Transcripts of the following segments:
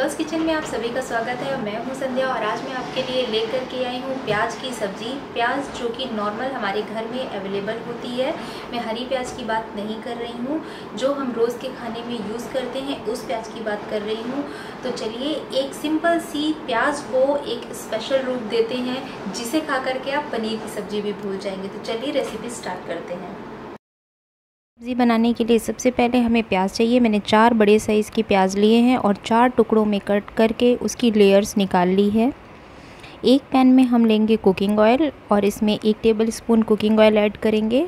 संध्यास kitchen में आप सभी का स्वागत है। मैं हूं संध्या और आज मैं आपके लिए लेकर के आई हूं प्याज की सब्ज़ी। प्याज जो कि नॉर्मल हमारे घर में अवेलेबल होती है। मैं हरी प्याज की बात नहीं कर रही हूं, जो हम रोज़ के खाने में यूज़ करते हैं उस प्याज की बात कर रही हूं। तो चलिए एक सिंपल सी प्याज को एक स्पेशल रूप देते हैं जिसे खा करके आप पनीर की सब्ज़ी भी भूल जाएंगे। तो चलिए रेसिपी स्टार्ट करते हैं। सब्ज़ी बनाने के लिए सबसे पहले हमें प्याज चाहिए। मैंने 4 बड़े साइज़ की प्याज लिए हैं और 4 टुकड़ों में कट करके उसकी लेयर्स निकाल ली है। एक पैन में हम लेंगे कुकिंग ऑयल और इसमें 1 टेबलस्पून कुकिंग ऑयल ऐड करेंगे।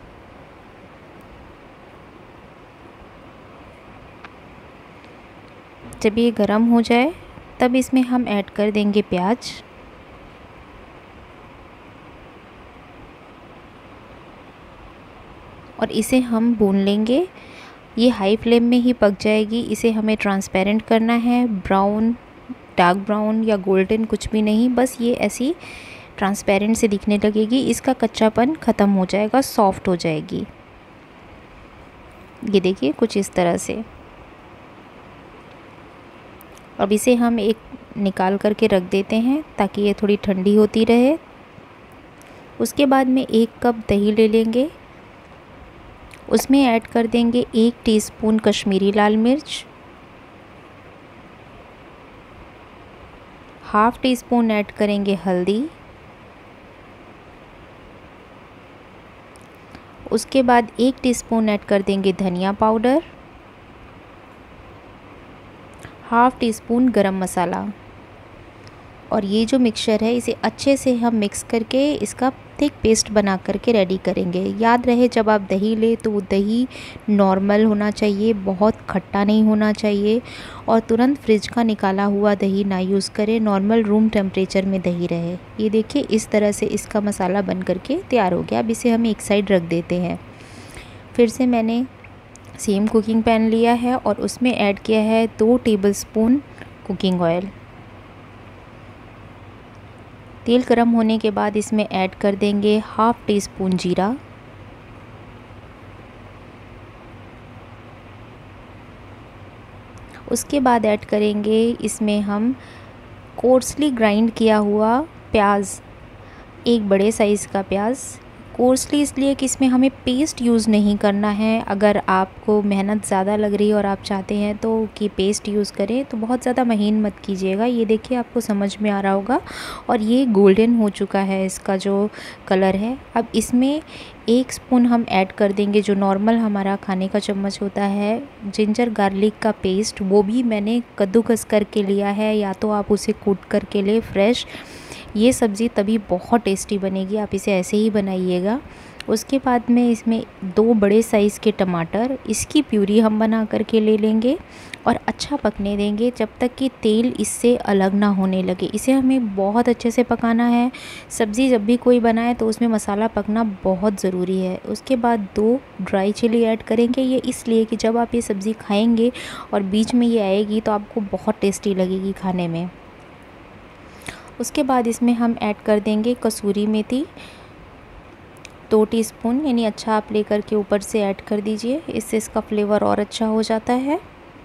जब ये गर्म हो जाए तब इसमें हम ऐड कर देंगे प्याज। और इसे हम भून लेंगे। ये हाई फ्लेम में ही पक जाएगी। इसे हमें ट्रांसपेरेंट करना है, ब्राउन, डार्क ब्राउन या गोल्डन कुछ भी नहीं, बस ये ऐसी ट्रांसपेरेंट से दिखने लगेगी। इसका कच्चापन ख़त्म हो जाएगा, सॉफ्ट हो जाएगी। ये देखिए कुछ इस तरह से। अब इसे हम एक निकाल करके रख देते हैं ताकि ये थोड़ी ठंडी होती रहे। उसके बाद में 1 कप दही ले लेंगे। उसमें ऐड कर देंगे 1 टीस्पून कश्मीरी लाल मिर्च, ½ टीस्पून ऐड करेंगे हल्दी। उसके बाद 1 टीस्पून ऐड कर देंगे धनिया पाउडर, ½ टीस्पून गरम मसाला। और ये जो मिक्सचर है इसे अच्छे से हम मिक्स करके इसका थिक पेस्ट बना करके रेडी करेंगे। याद रहे जब आप दही ले तो वो दही नॉर्मल होना चाहिए, बहुत खट्टा नहीं होना चाहिए। और तुरंत फ्रिज का निकाला हुआ दही ना यूज़ करें, नॉर्मल रूम टेम्परेचर में दही रहे। ये देखिए इस तरह से इसका मसाला बन करके तैयार हो गया। अब इसे हम एक साइड रख देते हैं। फिर से मैंने सेम कुकिंग पैन लिया है और उसमें ऐड किया है 2 टेबलस्पून कुकिंग ऑयल। तेल गरम होने के बाद इसमें ऐड कर देंगे ½ टीस्पून जीरा, उसके बाद ऐड करेंगे इसमें हम कोर्सली ग्राइंड किया हुआ प्याज, 1 बड़े साइज़ का प्याज। कोर्सली इसलिए कि इसमें हमें पेस्ट यूज़ नहीं करना है। अगर आपको मेहनत ज़्यादा लग रही है और आप चाहते हैं तो कि पेस्ट यूज़ करें तो बहुत ज़्यादा महीन मत कीजिएगा। ये देखिए आपको समझ में आ रहा होगा। और ये गोल्डन हो चुका है इसका जो कलर है। अब इसमें 1 स्पून हम ऐड कर देंगे जो नॉर्मल हमारा खाने का चम्मच होता है, जिंजर गार्लिक का पेस्ट। वो भी मैंने कद्दूकस करके लिया है, या तो आप उसे कूट करके ले फ्रेश। ये सब्ज़ी तभी बहुत टेस्टी बनेगी, आप इसे ऐसे ही बनाइएगा। उसके बाद में इसमें 2 बड़े साइज़ के टमाटर, इसकी प्यूरी हम बना करके ले लेंगे और अच्छा पकने देंगे जब तक कि तेल इससे अलग ना होने लगे। इसे हमें बहुत अच्छे से पकाना है। सब्ज़ी जब भी कोई बनाए तो उसमें मसाला पकना बहुत ज़रूरी है। उसके बाद 2 ड्राई चिली ऐड करेंगे। ये इसलिए कि जब आप ये सब्ज़ी खाएंगे और बीच में ये आएगी तो आपको बहुत टेस्टी लगेगी खाने में। उसके बाद इसमें हम ऐड कर देंगे कसूरी मेथी, 2 टीस्पून, यानी अच्छा आप लेकर के ऊपर से ऐड कर दीजिए, इससे इसका फ्लेवर और अच्छा हो जाता है।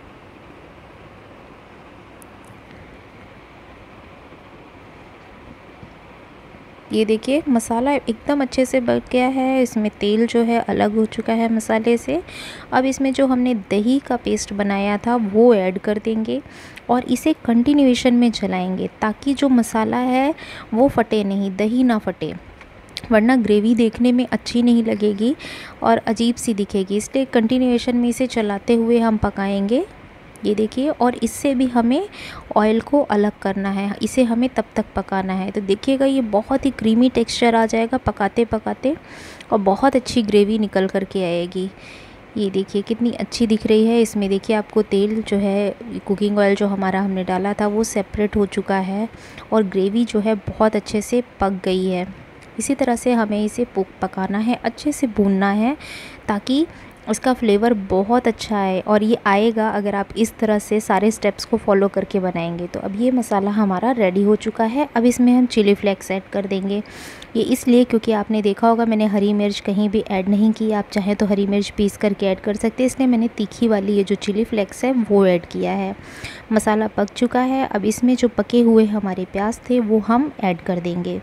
ये देखिए मसाला एकदम अच्छे से बन गया है। इसमें तेल जो है अलग हो चुका है मसाले से। अब इसमें जो हमने दही का पेस्ट बनाया था वो ऐड कर देंगे और इसे कंटिन्यूएशन में चलाएंगे ताकि जो मसाला है वो फटे नहीं, दही ना फटे, वरना ग्रेवी देखने में अच्छी नहीं लगेगी और अजीब सी दिखेगी। इसलिए कंटिन्यूएशन में इसे चलाते हुए हम पकाएंगे। ये देखिए, और इससे भी हमें ऑयल को अलग करना है, इसे हमें तब तक पकाना है। तो देखिएगा ये बहुत ही क्रीमी टेक्सचर आ जाएगा पकाते पकाते और बहुत अच्छी ग्रेवी निकल कर के आएगी। ये देखिए कितनी अच्छी दिख रही है। इसमें देखिए आपको तेल जो है, कुकिंग ऑयल जो हमारा हमने डाला था वो सेपरेट हो चुका है और ग्रेवी जो है बहुत अच्छे से पक गई है। इसी तरह से हमें इसे पकाना है, अच्छे से भूनना है ताकि इसका फ्लेवर बहुत अच्छा है और ये आएगा अगर आप इस तरह से सारे स्टेप्स को फॉलो करके बनाएंगे। तो अब ये मसाला हमारा रेडी हो चुका है। अब इसमें हम चिली फ्लेक्स ऐड कर देंगे। ये इसलिए क्योंकि आपने देखा होगा मैंने हरी मिर्च कहीं भी ऐड नहीं की। आप चाहें तो हरी मिर्च पीस करके ऐड कर सकते हैं, इसलिए मैंने तीखी वाली ये जो चिली फ्लेक्स है वो ऐड किया है। मसाला पक चुका है। अब इसमें जो पके हुए हमारे प्याज थे वो हम ऐड कर देंगे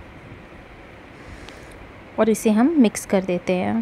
और इसे हम मिक्स कर देते हैं।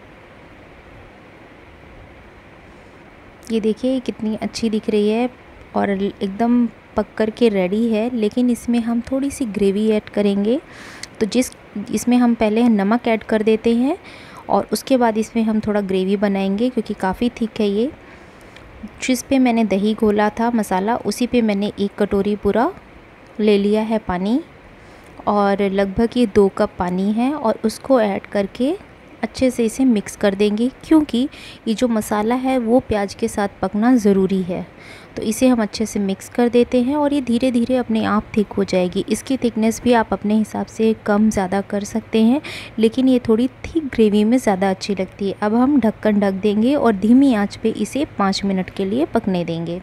ये देखिए कितनी अच्छी दिख रही है और एकदम पक कर के रेडी है। लेकिन इसमें हम थोड़ी सी ग्रेवी ऐड करेंगे। तो इसमें हम पहले नमक ऐड कर देते हैं और उसके बाद इसमें हम थोड़ा ग्रेवी बनाएंगे क्योंकि काफ़ी थिक है ये। जिस पे मैंने दही घोला था मसाला, उसी पे मैंने 1 कटोरी पूरा ले लिया है पानी और लगभग ये 2 कप पानी है और उसको ऐड करके अच्छे से इसे मिक्स कर देंगे क्योंकि ये जो मसाला है वो प्याज के साथ पकना ज़रूरी है। तो इसे हम अच्छे से मिक्स कर देते हैं और ये धीरे धीरे अपने आप थिक हो जाएगी। इसकी थिकनेस भी आप अपने हिसाब से कम ज़्यादा कर सकते हैं, लेकिन ये थोड़ी थिक ग्रेवी में ज़्यादा अच्छी लगती है। अब हम ढक्कन ढक देंगे और धीमी आंच पे इसे 5 मिनट के लिए पकने देंगे।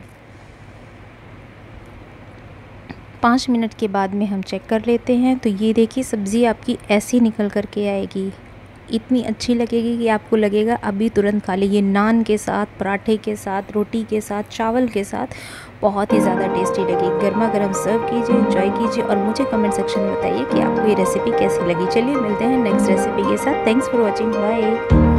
5 मिनट के बाद में हम चेक कर लेते हैं। तो ये देखिए सब्ज़ी आपकी ऐसी निकल कर के आएगी, इतनी अच्छी लगेगी कि आपको लगेगा अभी तुरंत खा लीजिए। नान के साथ, पराठे के साथ, रोटी के साथ, चावल के साथ बहुत ही ज़्यादा टेस्टी लगेगी। गर्मा गर्म सर्व कीजिए, एंजॉय कीजिए और मुझे कमेंट सेक्शन में बताइए कि आपको ये रेसिपी कैसी लगी। चलिए मिलते हैं नेक्स्ट रेसिपी के साथ। Thanks for watching, bye.